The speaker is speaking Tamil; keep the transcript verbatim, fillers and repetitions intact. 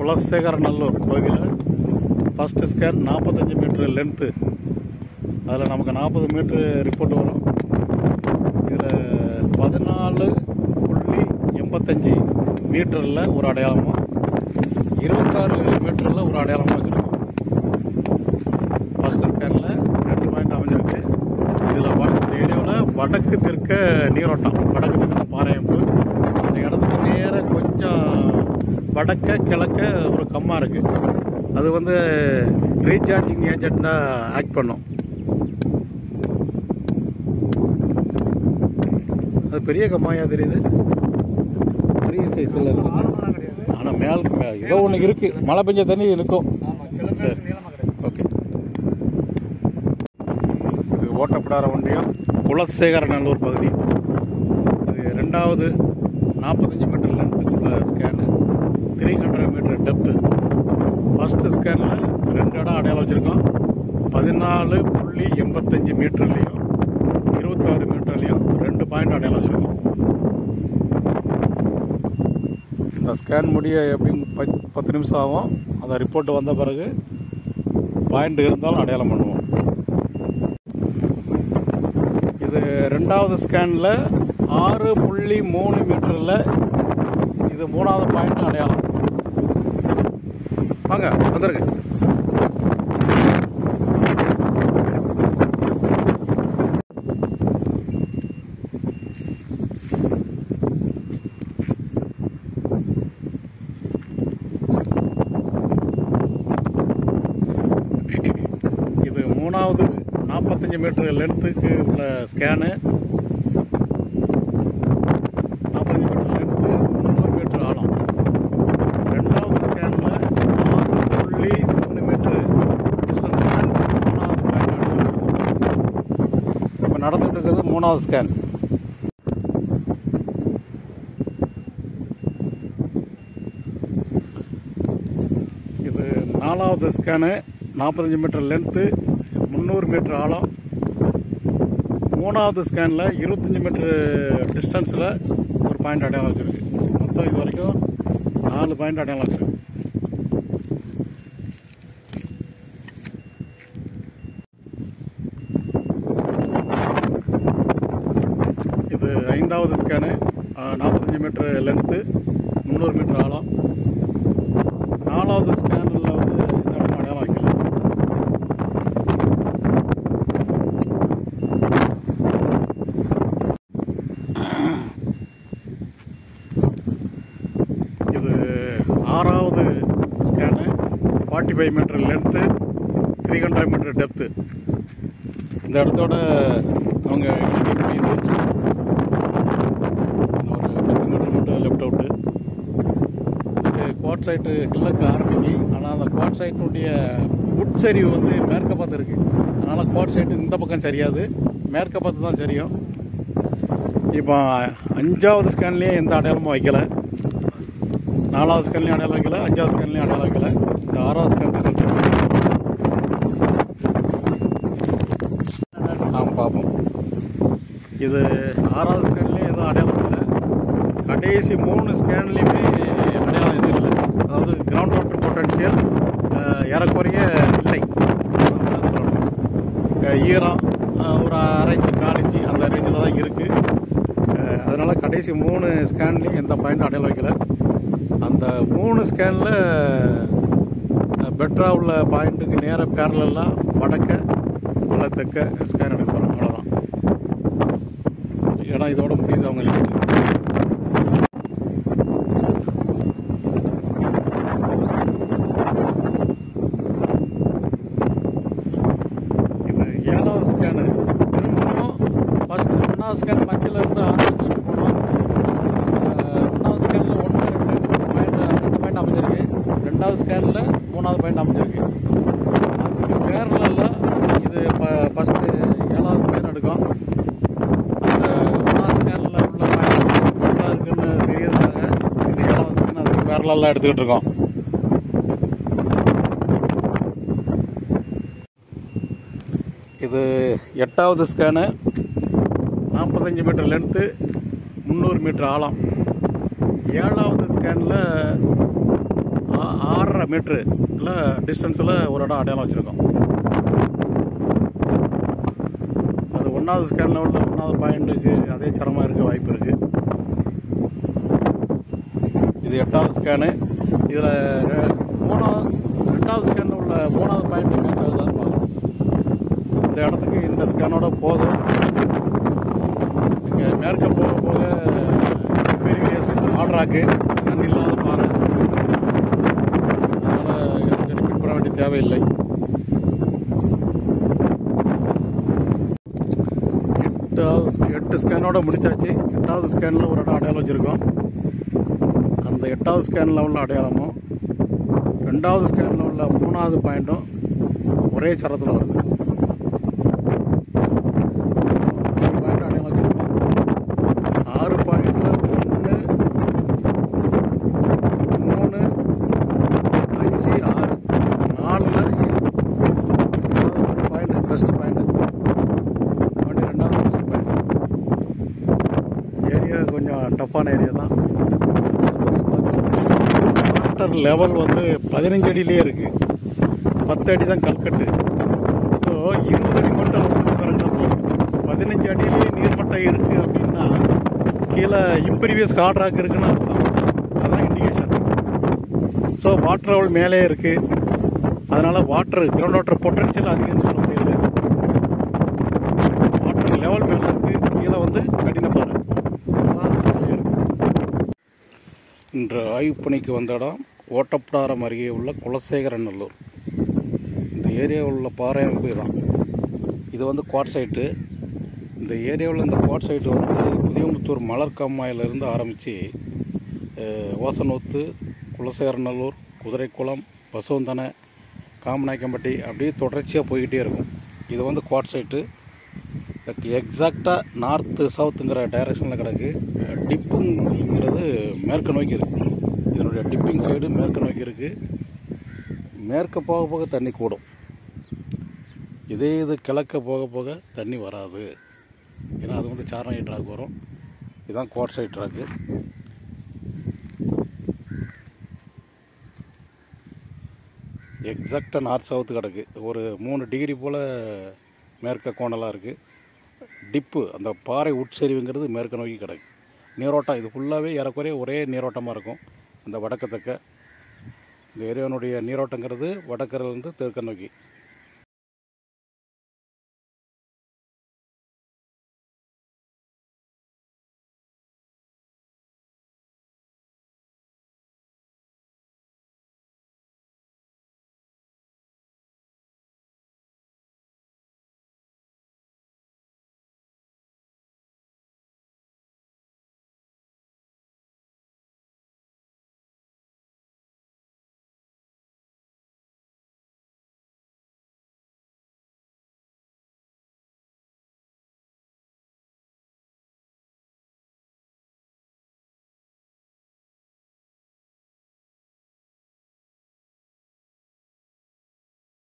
குலசேகரநல்லூர் பகுதியில் ஃபஸ்ட்டு ஸ்கேன் நாற்பத்தஞ்சு மீட்டர் லென்த்து. அதில் நமக்கு நாற்பது மீட்ரு ரிப்போர்ட் வரும். இதில் பதினாலு புள்ளி எண்பத்தஞ்சு மீட்டரில் ஒரு அடையாளமும் இருபத்தாறு மீட்டரில் ஒரு அடையாளமாக வச்சுருக்கோம். ஃபஸ்ட்டு ஸ்கேனில் ரெண்டு பாயிண்ட் அமைஞ்சிருக்கு. இதில் இந்த ஏரியாவில் வடக்கு தெற்க நீரோட்டம், வடக்கு தெற்க பாறையம்பு. அந்த இடத்துக்கு நேராக கொஞ்சம் வடக்க கிழக்க ஒரு கம்மா இருக்குது. அது வந்து ரீசார்ஜிங் ஏஜெண்டாக ஆக்ட் பண்ணும். அது பெரிய கம்மாயா தெரியுது, பெரிய சைஸில் இருக்குது. ஆனால் மேல் ஏதோ ஒன்று இருக்குது, மழை பெஞ்ச தண்ணி இருக்கும். சரி, ஓகே. இது ஓட்டப்படார ஒன்றியம் குலசேகரநல்லூர் பகுதி. இது ரெண்டாவது நாற்பத்தஞ்சு மீட்டர் லென்த்துக்குள்ள scan, three hundred metre depth. First ஸ்கேனில் ரெண்டு இடம் அடையாளம் வச்சுருக்கோம். பதினாலு புள்ளி எண்பத்தஞ்சு மீட்டர்லேயும் இருபத்தாறு மீட்டர்லேயும் ரெண்டு பாயிண்ட் அடையாளம் வச்சுருக்கோம். இந்த ஸ்கேன் முடிய எப்படியும் பத்து நிமிஷம் ஆகும். அந்த ரிப்போர்ட் வந்த பிறகு பாயிண்ட் இருந்தாலும் அடையாளம் பண்ணுவோம். இது ரெண்டாவது ஸ்கேனில் ஆறு புள்ளி மூணு மீட்டரில் இது மூணாவது பாயிண்ட் அடையாளம். வாங்க வந்துருங்க. இது மூணாவது நாற்பத்தஞ்சு மீட்டர் லென்த்துக்கு உள்ள ஸ்கேனு. நாற்பத்தஞ்சு மீட்டர் லென்த்து, முந்நூறு மீட்டர் ஆழம். ரெண்டாவது ஸ்கேனில் ஆறு புள்ளி மூணு மீட்டர் டிஸ்டன்ஸ் மூணாவது பாயிண்ட். இப்போ நடந்துகிட்டு இருக்கிறது மூணாவது ஸ்கேன். இது நாலாவது ஸ்கேனு. நாற்பத்தஞ்சு மீட்டர் லென்த்து, முந்நூறு மீட்டர் ஆழம். மூணாவது ஸ்கேனில் இருபத்தஞ்சி மீட்டர் டிஸ்டன்ஸில் ஒரு பாயிண்ட் அடையாளம் வச்சுருக்கு. மொத்தம் இது வரைக்கும் நாலு பாயிண்ட் அடையாளம் வச்சுருக்கு. இது ஐந்தாவது ஸ்கேனு. நாற்பத்தஞ்சு மீட்டர் லென்த்து, முந்நூறு மீட்டர் ஆழம். நாலாவது ஸ்கேனில் வந்து இந்த இடம் அடையாளம் வைக்கல. இது ஆறாவது scan. Forty five metre length, three hundred metre depth. இந்த இடத்தோட அவங்க இங்கே முடியுது. ஒரு பத்து மீட்டர் மட்டும் லெஃப்ட் அவுட்டு. இது குவாட் சைட்டு கிழக்கு ஆரம்பிக்கு. ஆனால் அந்த குவாட் சைட்டினுடைய உட்சரிவு வந்து மேற்க பார்த்து இருக்குது. அதனால் குவாட் சைட்டு இந்த பக்கம் சரியாது, மேற்க பார்த்து தான் சரியும். இப்போ அஞ்சாவது ஸ்கேன்லேயும் எந்த அடையாளமும் வைக்கலை. நாலாவது ஸ்கேன்லேயும் அடையாளம் வைக்கல, அஞ்சாவது ஸ்கேன்லேயும் அடையாளம் வைக்கல. இந்த ஆறாவது ஸ்கேன் ரிசல்ட் ஆமாம் பார்ப்போம். இது ஆறாவது ஸ்கேன்லேயும் எதுவும் அடையாளம் இல்லை. கடைசி மூணு ஸ்கேன்லேயுமே அடையாளம் எதுவும் இல்லை. அதாவது கிரவுண்ட் வாட்டர் பொட்டன்ஷியல் ஏறக்குறைய இல்லை. ஈரம் ஒரு அரை இன்ச்சு கால் இன்ச்சு அந்த ரேஞ்சில் தான் இருக்குது. அதனால் கடைசி மூணு ஸ்கேன்லேயும் எந்த பாயிண்ட்டும் அடையாளம் வைக்கல. அந்த மூணு ஸ்கேனில் பெட்டராக உள்ள பாயிண்ட்டுக்கு நேராக பேரலாம் வடக்க உள்ள தெற்க ஸ்கேன் எடுக்க போகிறோம். அவ்வளோதான். ஏன்னா இதோட முடியுது அவங்களுக்கு. இது ஏழாவது ஸ்கேனு. திரும்பவும் ஃபஸ்ட்டு ஒன்றாவது ஸ்கேன் மத்தியில் இருந்து ஆரம்பிச்சுட்டு போனோம். ஒன்றாவது ஸ்கேனில் ஒன்று ரெண்டு பாயிண்ட் ரெண்டு பாயிண்ட் அமைஞ்சிருக்கு. ரெண்டாவது ஸ்கேனில் மூணாவது பாயிண்ட் அமைஞ்சிருக்கு. அதுக்கு பேரலில் இது இப்போ ஃபஸ்ட்டு ஏழாவது ஸ்கேன் எடுக்கும். அந்த ஒன்றாவது ஸ்கேனில் உள்ள பாயிண்ட் பெட்டராக இருக்குன்னு தெரியறதுக்காக இது ஏழாவது ஸ்கேன் அதுக்கு பேரலில் எடுத்துக்கிட்டு இருக்கோம். இது எட்டாவது ஸ்கேனு. நாற்பத்தஞ்சு மீட்டர் லென்த்து, முந்நூறு மீட்டர் ஆழம். ஏழாவது ஸ்கேனில் ஆறரை மீட்ரு இல்லை டிஸ்டன்ஸில் ஒரு இடம் அடையாளம் வச்சுருக்கோம். அது ஒன்றாவது ஸ்கேனில் உள்ள ஒன்றாவது பாயிண்ட்டுக்கு அதே சிரமம் இருக்க வாய்ப்பு இருக்குது. இது எட்டாவது ஸ்கேனு. இதில் மூணாவது ரெண்டாவது ஸ்கேனில் உள்ள மூணாவது பாயிண்ட் மேட்ச் ஆகுதான்னு பார்க்கணும். இந்த இடத்துக்கு இந்த ஸ்கேனோட போதும். இங்கே மேற்க போக போக பெரிய ஆர்டராக்கு தண்ணி இல்லாத பாறை, அதனால் எனக்கு ரிப்பீட் பண்ண வேண்டிய தேவையில்லை. எட்டாவது எட்டு ஸ்கேனோட முடிச்சாச்சு. எட்டாவது ஸ்கேனில் ஒரு இடம் அடையாளம் வச்சுருக்கோம். அந்த எட்டாவது ஸ்கேனில் உள்ள அடையாளமும் ரெண்டாவது ஸ்கேனில் உள்ள மூணாவது பாயிண்ட்டும் ஒரே சரத்தில் வருது. ஆறு பாயிண்ட் அடையாளம் வச்சுருக்கோம். ஆறு பாயிண்டில் ஒன்று, மூணு, அஞ்சு, ஆறு, நாலில் ஒரு பாயிண்ட் பெஸ்ட் பாயிண்ட், அப்படி ரெண்டாவது பெஸ்ட் பாயிண்ட். ஏரியா கொஞ்சம் டஃப்பான ஏரியா தான். வாட்டர் லெவல் வந்து பதினஞ்சு அடியிலே இருக்குது. பத்து அடி தான் கல்கட்டு. ஸோ இருபது அடி மட்டும் பிறகு போதும். பதினஞ்சு அடியிலேயே நீர்மட்டம் இருக்குது அப்படின்னா கீழே இம்பீரியஸ் கார்டராக் இருக்குன்னு அர்த்தம். அதுதான் இண்டிகேஷன். ஸோ வாட்டர் லெவல் மேலே இருக்குது. அதனால் வாட்டர் கிரவுண்ட் வாட்டர் பொட்டன்ஷியல் அதிகம்னு சொல்ல முடியாது. வாட்டர் லெவல் மேலே இருக்குது, கீழே வந்து கடினப்பாறை. அதான் மேலே இருக்குது. இன்று ஆய்வு பணிக்கு வந்த இடம் ஓட்டப்பிடாரம் அருகே உள்ள குலசேகரநல்லூர். இந்த ஏரியாவில் உள்ள பாறை அமைப்பு தான். இது வந்து குவாட் சைட்டு. இந்த ஏரியாவில் இந்த குவாட் சைட்டு வந்து புதியமுத்தூர் மலர் கம்மாயிலிருந்து ஆரம்பித்து ஓசனூத்து, குலசேகரநல்லூர், குதிரைக்குளம், பசுவந்தனை, காமநாயக்கம்பட்டி அப்படியே தொடர்ச்சியாக போய்கிட்டே இருக்கும். இது வந்து குவாட் சைட்டு. எக்ஸாக்டாக நார்த்து சவுத்துங்கிற டைரக்ஷனில் கிடக்கு. டிப்புங்கிறது மேற்கு நோக்கி இருக்குது. இதனுடைய டிப்பிங் சைடு மேற்கு நோக்கி இருக்குது. மேற்க போக போக தண்ணி கூடும். இதே இது கிழக்க போக போக தண்ணி வராது. ஏன்னா அது வந்து சாரணை ட்ராக் வரும். இதுதான் குவாட் சைட் ட்ராக்கு. எக்ஸாக்டாக நார்த் சவுத்து கிடக்கு. ஒரு மூணு டிகிரி போல் மேற்க கோணலாக இருக்குது. டிப்பு அந்த பாறை உட்சரிவுங்கிறது மேற்கு நோக்கி கிடக்கு. நீரோட்டம் இது ஃபுல்லாகவே ஏறக்குறைய ஒரே நீரோட்டமாக இருக்கும். அந்த வடக்கு தெற்க இந்த ஏரியானுடைய நீரோட்டங்கிறது வடக்கிலிருந்து தெற்க நோக்கி.